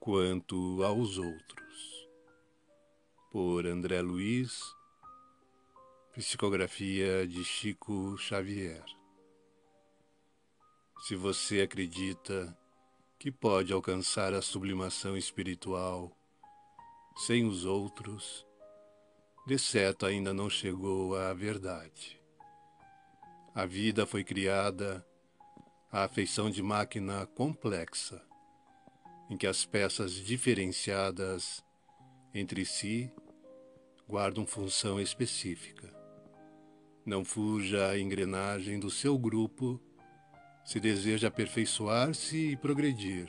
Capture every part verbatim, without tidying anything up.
quanto aos outros. Por André Luiz, psicografia de Chico Xavier. Se você acredita que pode alcançar a sublimação espiritual sem os outros, de certo ainda não chegou à verdade. A vida foi criada à feição de máquina complexa, em que as peças diferenciadas entre si guardam função específica. Não fuja à engrenagem do seu grupo se deseja aperfeiçoar-se e progredir.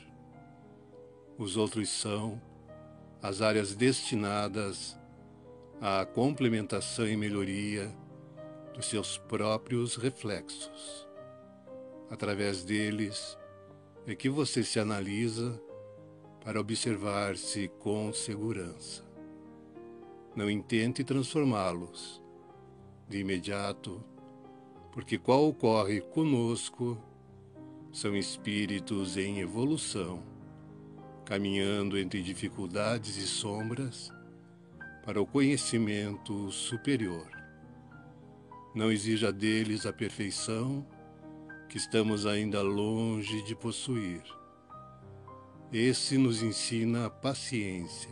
Os outros são as áreas destinadas à complementação e melhoria dos seus próprios reflexos. Através deles é que você se analisa para observar-se com segurança. Não intente transformá-los de imediato, porque qual ocorre conosco são espíritos em evolução, caminhando entre dificuldades e sombras para o conhecimento superior. Não exija deles a perfeição que estamos ainda longe de possuir. Esse nos ensina a paciência,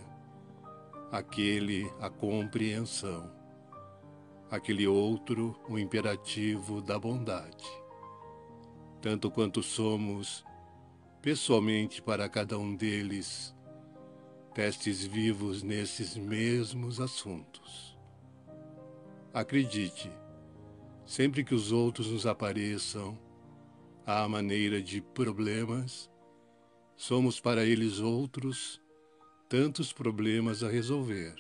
aquele a compreensão, aquele outro o imperativo da bondade. Tanto quanto somos, pessoalmente para cada um deles, testes vivos nesses mesmos assuntos. Acredite, sempre que os outros nos apareçam à maneira de problemas, somos para eles outros tantos problemas a resolver.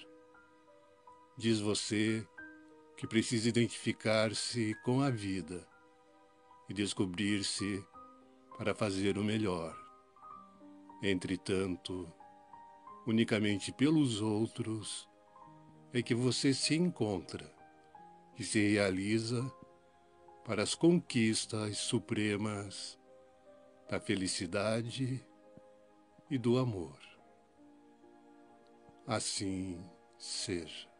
Diz você que precisa identificar-se com a vida e descobrir-se para fazer o melhor. Entretanto, unicamente pelos outros é que você se encontra e se realiza para as conquistas supremas da felicidade e do amor. Assim seja.